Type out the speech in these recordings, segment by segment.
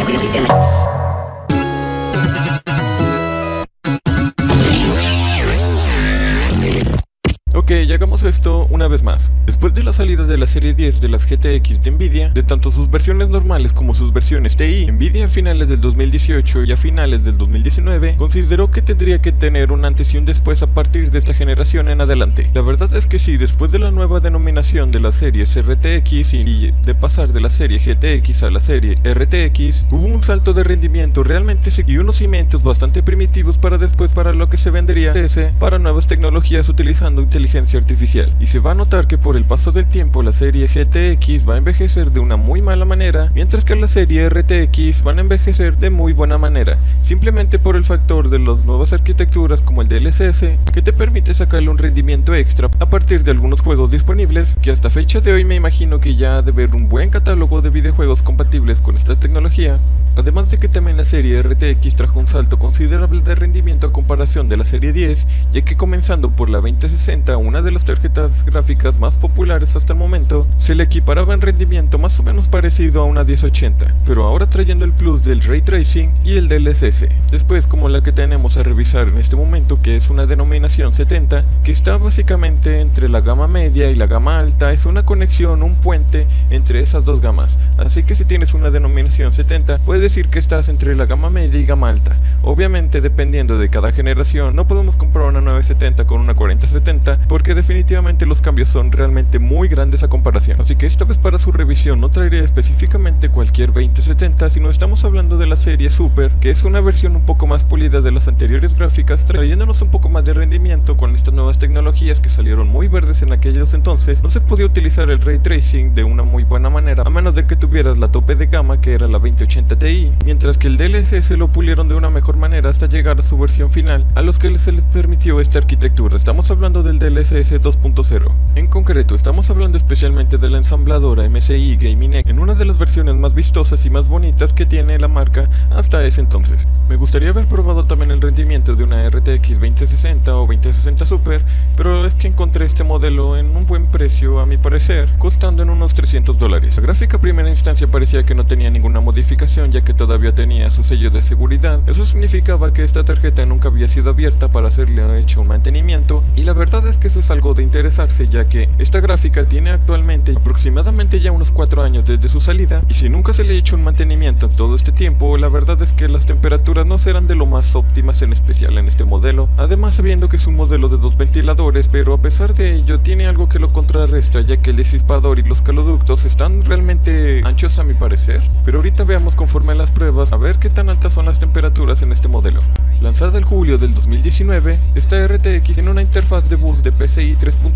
Ok, ya hagamos esto una vez más. Después de la salida de la serie 10 de las GTX de Nvidia, de tanto sus versiones normales como sus versiones TI, Nvidia a finales del 2018 y a finales del 2019 consideró que tendría que tener un antes y un después a partir de esta generación en adelante. La verdad es que sí, después de la nueva denominación de las series RTX y de pasar de la serie GTX a la serie RTX, hubo un salto de rendimiento realmente y unos cimientos bastante primitivos para después para lo que se vendría para nuevas tecnologías utilizando inteligencia artificial, y se va a notar que por el paso del tiempo la serie GTX va a envejecer de una muy mala manera, mientras que la serie RTX van a envejecer de muy buena manera, simplemente por el factor de las nuevas arquitecturas como el DLSS, que te permite sacarle un rendimiento extra a partir de algunos juegos disponibles, que hasta fecha de hoy me imagino que ya ha de haber un buen catálogo de videojuegos compatibles con esta tecnología. Además de que también la serie RTX trajo un salto considerable de rendimiento a comparación de la serie 10, ya que comenzando por la 2060, una de las tarjetas gráficas más populares hasta el momento, se le equiparaba en rendimiento más o menos parecido a una 1080, pero ahora trayendo el plus del Ray Tracing y el DLSS. Después, como la que tenemos a revisar en este momento, que es una denominación 70, que está básicamente entre la gama media y la gama alta, es una conexión, un puente entre esas dos gamas, así que si tienes una denominación 70, puedes decir que estás entre la gama media y gama alta. Obviamente, dependiendo de cada generación, no podemos comprar una 970 con una 4070, porque definitivamente los cambios son realmente muy grandes a comparación. Así que esta vez para su revisión no traeré específicamente cualquier 2070, sino estamos hablando de la serie Super, que es una versión un poco más pulida de las anteriores gráficas, trayéndonos un poco más de rendimiento con estas nuevas tecnologías que salieron muy verdes en aquellos entonces. No se podía utilizar el Ray Tracing de una muy buena manera, a menos de que tuvieras la tope de gama, que era la 2080 Ti, mientras que el DLSS lo pulieron de una mejor manera hasta llegar a su versión final, a los que se les permitió esta arquitectura. Estamos hablando del DLSS 2.0. En concreto, estamos hablando especialmente de la ensambladora MSI Gaming X, en una de las versiones más vistosas y más bonitas que tiene la marca hasta ese entonces. Me gustaría haber probado también el rendimiento de una RTX 2060 o 2060 Super, pero es que encontré este modelo en un buen precio a mi parecer, costando en unos $300. La gráfica a primera instancia parecía que no tenía ninguna modificación, ya que todavía tenía su sello de seguridad. Eso significaba que esta tarjeta nunca había sido abierta para hacerle hecho un mantenimiento, y la verdad es que eso es algo de interesarse, ya que esta gráfica tiene actualmente aproximadamente ya unos 4 años desde su salida, y si nunca se le ha hecho un mantenimiento en todo este tiempo, la verdad es que las temperaturas no serán de lo más óptimas, en especial en este modelo. Además, sabiendo que es un modelo de 2 ventiladores, pero a pesar de ello tiene algo que lo contrarresta, ya que el disipador y los caloductos están realmente anchos a mi parecer. Pero ahorita veamos conforme a las pruebas a ver qué tan altas son las temperaturas en este modelo. Lanzada en julio del 2019, esta RTX tiene una interfaz de bus de PCI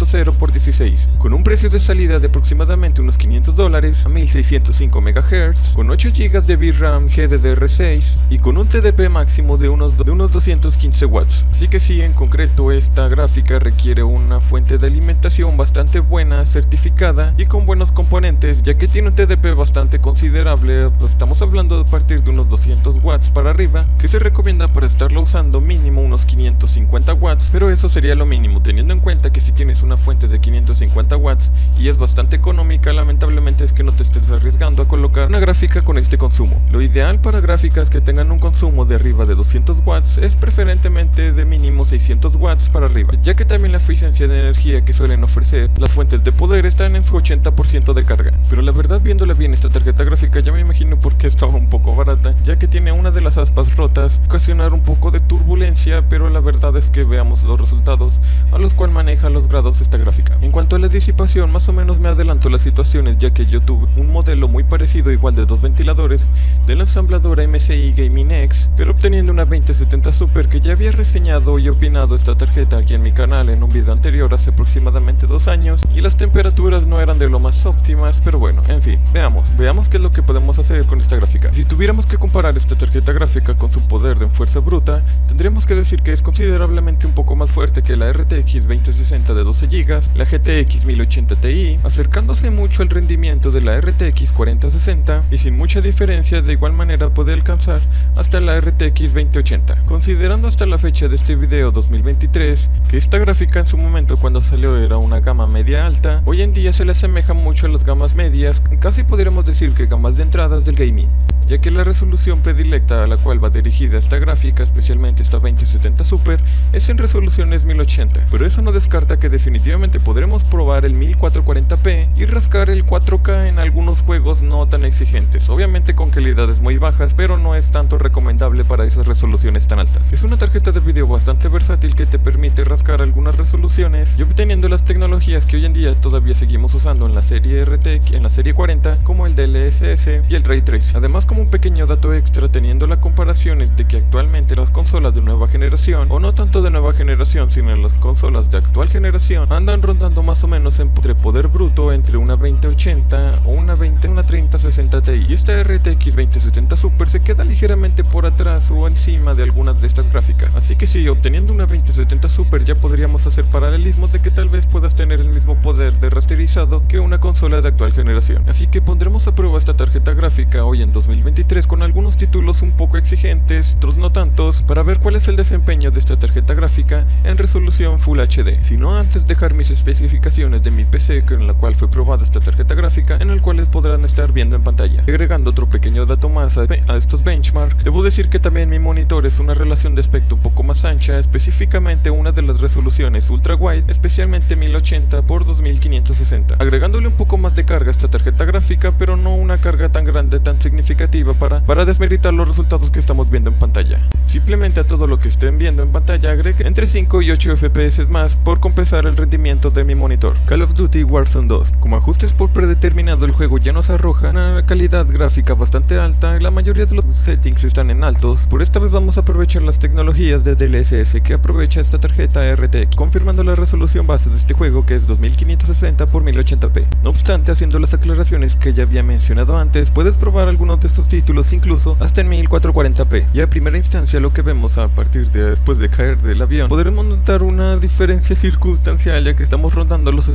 3.0x16, con un precio de salida de aproximadamente unos $500 a 1605 MHz, con 8 GB de VRAM GDDR6 y con un TDP máximo de unos 215 watts. Así que sí, en concreto esta gráfica requiere una fuente de alimentación bastante buena, certificada y con buenos componentes, ya que tiene un TDP bastante considerable. Pues estamos hablando de partir de unos 200 watts para arriba, que se recomienda para estarlo usando mínimo unos 550 watts, pero eso sería lo mínimo, teniendo en cuenta que si tienes una fuente de 550 watts y es bastante económica, lamentablemente es que no te estés arriesgando a colocar una gráfica con este consumo. Lo ideal para gráficas que tengan un consumo de arriba de 200 watts es preferentemente de mínimo 600 watts para arriba, ya que también la eficiencia de energía que suelen ofrecer las fuentes de poder están en su 80% de carga. Pero la verdad, viéndola bien, esta tarjeta gráfica ya me imagino por qué estaba un poco barata, ya que tiene una de las aspas rotas, ocasionar un poco de turbulencia, pero la verdad es que veamos los resultados a los cuales maneja los grados esta gráfica. En cuanto a la disipación, más o menos me adelanto las situaciones, ya que yo tuve un modelo muy parecido, igual de 2 ventiladores, de la ensambladora MSI Gaming X, pero obteniendo una 2070 Super, que ya había reseñado y opinado esta tarjeta aquí en mi canal en un video anterior hace aproximadamente 2 años, y las temperaturas no eran de lo más óptimas, pero bueno, en fin, veamos qué es lo que podemos hacer con esta gráfica. Si tuviéramos que comparar esta tarjeta gráfica con su poder de fuerza bruta, tendríamos que decir que es considerablemente un poco más fuerte que la RTX 2060 de 12 GB, la GTX 1080 Ti, acercándose mucho al rendimiento de la RTX 4060 y sin mucha diferencia. De igual manera puede alcanzar hasta la RTX 2080. Considerando hasta la fecha de este video 2023 que esta gráfica en su momento cuando salió era una gama media alta, hoy en día se le asemeja mucho a las gamas medias, casi podríamos decir que gamas de entradas del gaming. ya que la resolución predilecta a la cual va dirigida esta gráfica, especialmente esta 2070 Super, es en resoluciones 1080, pero eso no descarta que definitivamente podremos probar el 1440p y rascar el 4K en algunos juegos no tan exigentes, obviamente con calidades muy bajas, pero no es tanto recomendable para esas resoluciones tan altas. Es una tarjeta de video bastante versátil que te permite rascar algunas resoluciones y obteniendo las tecnologías que hoy en día todavía seguimos usando en la serie RTX, en la serie 40, como el DLSS y el Ray Tracing. Además, como un pequeño dato extra, teniendo la comparación de que actualmente las consolas de nueva generación, o no tanto de nueva generación, sino las consolas de actual generación, andan rondando más o menos entre poder bruto entre una 2080 o una 3060 Ti, y esta RTX 2070 Super se queda ligeramente por atrás o encima de algunas de estas gráficas. Así que sí, obteniendo una 2070 Super ya podríamos hacer paralelismos de que tal vez puedas tener el mismo poder de rasterizado que una consola de actual generación. Así que pondremos a prueba esta tarjeta gráfica hoy en 2023 con algunos títulos un poco exigentes, otros no tantos, para ver cuál es el desempeño de esta tarjeta gráfica en resolución Full HD. Si no, antes dejar mis especificaciones de mi PC con la cual fue probada esta tarjeta gráfica, en el cual podrán estar viendo en pantalla. Agregando otro pequeño dato más a estos benchmarks, debo decir que también mi monitor es una relación de aspecto un poco más ancha, específicamente una de las resoluciones ultra wide, especialmente 1080 x 2560, agregándole un poco más de carga a esta tarjeta gráfica, pero no una carga tan grande, tan significativa para desmeritar los resultados que estamos viendo en pantalla. Simplemente a todo lo que estén viendo en pantalla agregue entre 5 y 8 FPS más por compensar el rendimiento de mi monitor. Call of Duty Warzone 2. Como ajustes por predeterminado, el juego ya nos arroja una calidad gráfica bastante alta y la mayoría de los settings están en altos. Por esta vez vamos a aprovechar las tecnologías de DLSS que aprovecha esta tarjeta RTX, confirmando la resolución base de este juego, que es 2560 x 1080p. No obstante, haciendo las aclaraciones que ya había mencionado antes, puedes probar algunos de estos títulos incluso hasta en 1440p, y a primera instancia lo que vemos a partir de después de caer del avión, podremos notar una diferencia circunstancial, ya que estamos rondando los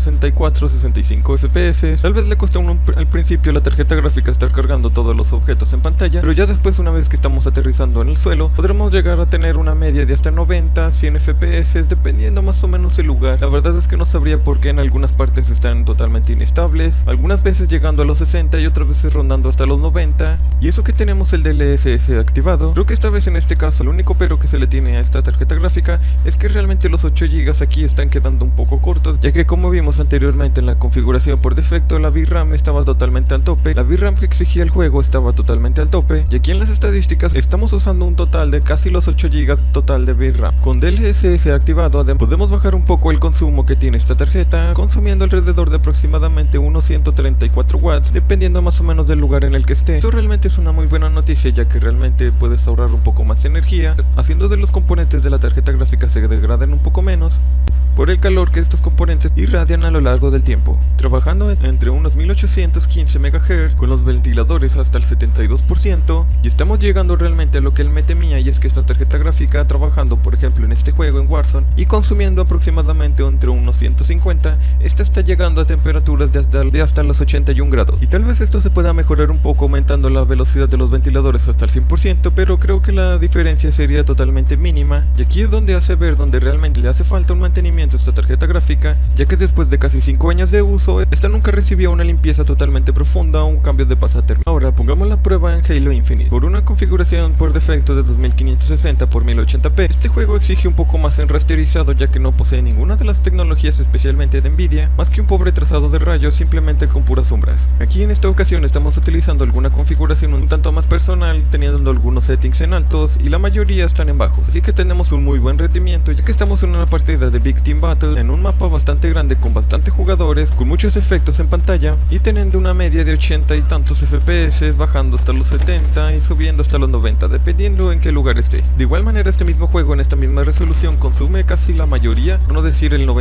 64-65 FPS. Tal vez le costó al principio a la tarjeta gráfica estar cargando todos los objetos en pantalla, pero ya después, una vez que estamos aterrizando en el suelo, podremos llegar a tener una media de hasta 90-100 FPS, dependiendo más o menos el lugar. La verdad es que no sabría por qué en algunas partes están totalmente inestables, algunas veces llegando a los 60 y otras veces rondando hasta los 90, y eso que tenemos el DLSS activado. Creo que esta vez, en este caso, el único pero que se le tiene a esta tarjeta gráfica es que realmente los 8 GB aquí están quedando un poco cortos, ya que como vimos anteriormente en la configuración por defecto, la VRAM estaba totalmente al tope, la VRAM que exigía el juego estaba totalmente al tope, y aquí en las estadísticas estamos usando un total de casi los 8 GB total de VRAM. Con DLSS activado podemos bajar un poco el consumo que tiene esta tarjeta, consumiendo alrededor de aproximadamente unos 134 watts, dependiendo más o menos del lugar en el que esté. Eso realmente es una muy buena noticia, ya que realmente puedes ahorrar un poco más de energía, haciendo de los componentes de la tarjeta gráfica se degraden un poco menos por el calor que estos componentes irradian a lo largo del tiempo, trabajando entre unos 1815 MHz con los ventiladores hasta el 72%, y estamos llegando realmente a lo que él me temía, y es que esta tarjeta gráfica trabajando por ejemplo en este juego en Warzone y consumiendo aproximadamente entre unos 150, esta está llegando a temperaturas de hasta los 81 grados, y tal vez esto se pueda mejorar un poco aumentando la velocidad de los ventiladores hasta el 100%, pero creo que la diferencia sería totalmente mínima, y aquí es donde hace ver donde realmente le hace falta un mantenimiento a esta tarjeta gráfica, ya que después de casi 5 años de uso, esta nunca recibió una limpieza totalmente profunda o un cambio de pasta térmica. Ahora pongamos la prueba en Halo Infinite. Por una configuración por defecto de 2560 x 1080p, este juego exige un poco más en rasterizado, ya que no posee ninguna de las tecnologías especialmente de Nvidia, más que un pobre trazado de rayos simplemente con puras sombras. Aquí en esta ocasión estamos utilizando alguna configuración un tanto más personal, teniendo algunos settings en altos y la mayoría están en bajos, así que tenemos un muy buen rendimiento, ya que estamos en una partida de Big Team Battle en un mapa bastante grande con bastantes jugadores, con muchos efectos en pantalla y teniendo una media de 80 y tantos FPS, bajando hasta los 70 y subiendo hasta los 90, dependiendo en qué lugar esté. De igual manera, este mismo juego en esta misma resolución consume casi la mayoría, por no decir el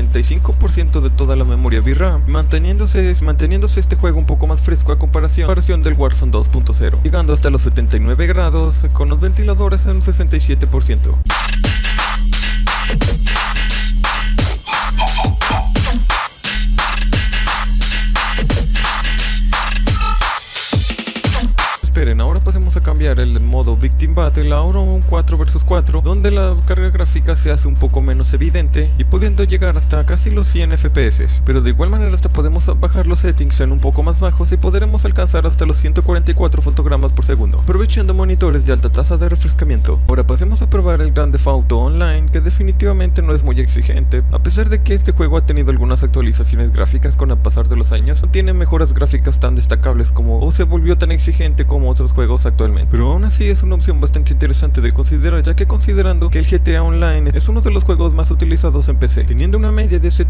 95% de toda la memoria VRAM, manteniéndose este juego un poco más fresco a comparación del Warzone 2.0, llegando hasta los 79 grados con los ventiladores en un 67%. Esperen, ahora pasemos a cambiar cambiar el modo Victim Battle a ahora un 4 vs 4, donde la carga gráfica se hace un poco menos evidente y pudiendo llegar hasta casi los 100 FPS, pero de igual manera hasta podemos bajar los settings en un poco más bajos y podremos alcanzar hasta los 144 fotogramas por segundo, aprovechando monitores de alta tasa de refrescamiento. Ahora pasemos a probar el Grand Theft Auto Online, que definitivamente no es muy exigente, a pesar de que este juego ha tenido algunas actualizaciones gráficas con el pasar de los años, no tiene mejoras gráficas tan destacables como o se volvió tan exigente como otros juegos actualmente, pero aún así es una opción bastante interesante de considerar, ya que considerando que el GTA Online es uno de los juegos más utilizados en PC, teniendo una media de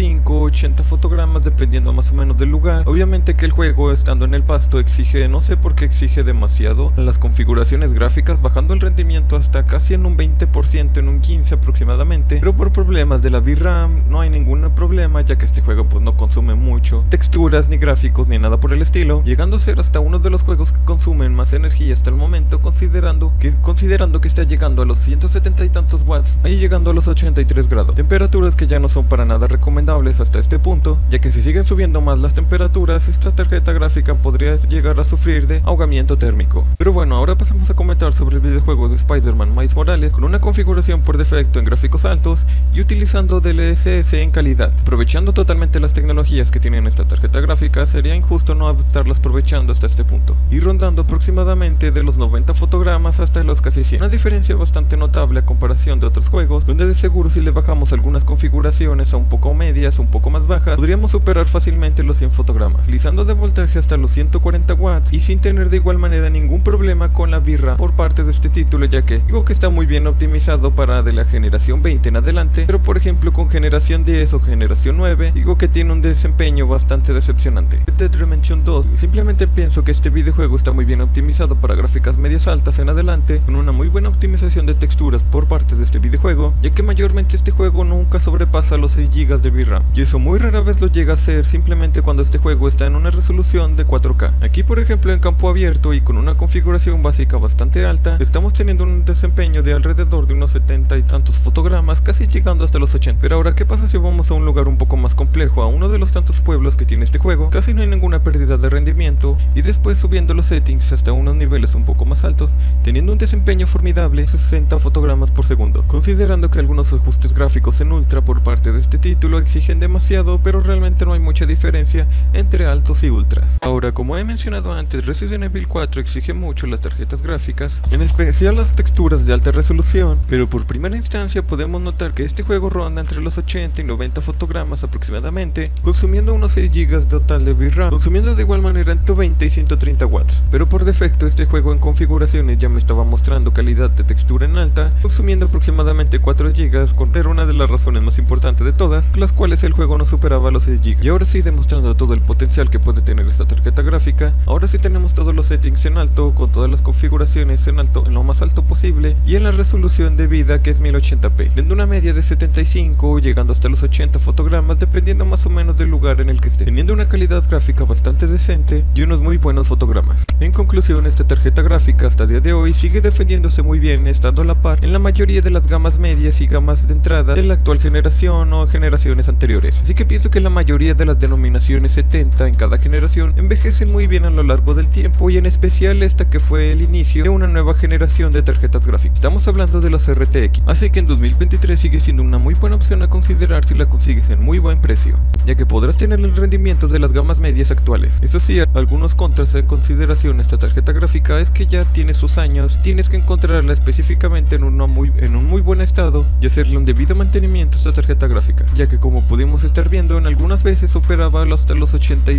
75-80 fotogramas dependiendo más o menos del lugar. Obviamente que el juego estando en el pasto exige, no sé por qué exige demasiado las configuraciones gráficas, bajando el rendimiento hasta casi en un 20%, en un 15 aproximadamente, pero por problemas de la VRAM no hay ningún problema, ya que este juego pues no consume mucho texturas ni gráficos ni nada por el estilo, llegando a ser hasta uno de los juegos que consumen más energía hasta el momento, considerando que está llegando a los 170 y tantos watts, ahí llegando a los 83 grados, temperaturas que ya no son para nada recomendables hasta este punto, ya que si siguen subiendo más las temperaturas, esta tarjeta gráfica podría llegar a sufrir de ahogamiento térmico. Pero bueno, ahora pasamos a comentar sobre el videojuego de Spider-Man Miles Morales con una configuración por defecto en gráficos altos y utilizando DLSS en calidad. Aprovechando totalmente las tecnologías que tienen esta tarjeta gráfica, sería injusto no estarlas aprovechando hasta este punto, y rondando aproximadamente de los 90 fotogramas hasta los casi 100, una diferencia bastante notable a comparación de otros juegos, donde de seguro si le bajamos algunas configuraciones a un poco medias o un poco más bajas, podríamos superar fácilmente los 100 fotogramas, utilizando de voltaje hasta los 140 watts y sin tener de igual manera ningún problema con la VRAM por parte de este título, ya que digo que está muy bien optimizado para de la generación 20 en adelante, pero por ejemplo con generación 10 o generación 9, digo que tiene un desempeño bastante decepcionante. Red Dead Redemption 2, simplemente pienso que este videojuego está muy bien optimizado para gráficas medias altas en adelante, con una muy buena optimización de texturas por parte de este videojuego, ya que mayormente este juego nunca sobrepasa los 6 GB de VRAM, y eso muy rara vez lo llega a ser simplemente cuando este juego está en una resolución de 4K. Aquí por ejemplo en campo abierto y con una configuración básica bastante alta, estamos teniendo un desempeño de alrededor de unos 70 y tantos fotogramas, casi llegando hasta los 80. Pero ahora, ¿qué pasa si vamos a un lugar un poco más complejo, a uno de los tantos pueblos que tiene este juego? Casi no hay ninguna pérdida de rendimiento, y después subiendo los settings hasta unos niveles un poco más altos, teniendo un desempeño formidable, 60 fotogramas por segundo, considerando que algunos ajustes gráficos en ultra por parte de este título exigen demasiado, pero realmente no hay mucha diferencia entre altos y ultras. Ahora, como he mencionado antes, Resident Evil 4 exige mucho las tarjetas gráficas, en especial las texturas de alta resolución, pero por primera instancia podemos notar que este juego ronda entre los 80 y 90 fotogramas aproximadamente, consumiendo unos 6 GB total de VRAM, consumiendo de igual manera entre 20 y 130 watts, pero por defecto este juego en configuraciones ya me estaba mostrando calidad de textura en alta, consumiendo aproximadamente 4 GB, con era una de las razones más importantes de todas, las cuales el juego no superaba los 6 GB. Y ahora sí, demostrando todo el potencial que puede tener esta tarjeta gráfica, ahora sí tenemos todos los settings en alto, con todas las configuraciones en alto, en lo más alto posible, y en la resolución de vida que es 1080p, teniendo una media de 75, llegando hasta los 80 fotogramas, dependiendo más o menos del lugar en el que esté, teniendo una calidad gráfica bastante decente y unos muy buenos fotogramas. En conclusión, esta tarjeta gráfica hasta el día de hoy sigue defendiéndose muy bien, estando a la par en la mayoría de las gamas medias y gamas de entrada de la actual generación o generaciones anteriores, así que pienso que la mayoría de las denominaciones 70 en cada generación envejecen muy bien a lo largo del tiempo, y en especial esta que fue el inicio de una nueva generación de tarjetas gráficas. Estamos hablando de las RTX, así que en 2023 sigue siendo una muy buena opción a considerar si la consigues en muy buen precio, ya que podrás tener el rendimiento de las gamas medias actuales. Eso sí, algunos contras en consideración esta tarjeta gráfica es que ya tiene sus años, tienes que encontrarla específicamente en un muy buen estado y hacerle un debido mantenimiento a esta tarjeta gráfica, ya que como pudimos estar viendo, en algunas veces superaba hasta los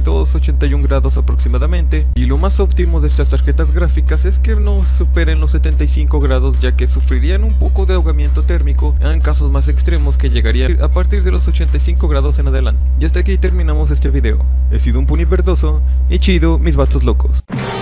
82-81 grados aproximadamente, y lo más óptimo de estas tarjetas gráficas es que no superen los 75 grados, ya que sufrirían un poco de ahogamiento térmico en casos más extremos que llegarían a partir de los 85 grados en adelante. Y hasta aquí terminamos este video. He sido un Puni Verdoso y chido mis vatos locos.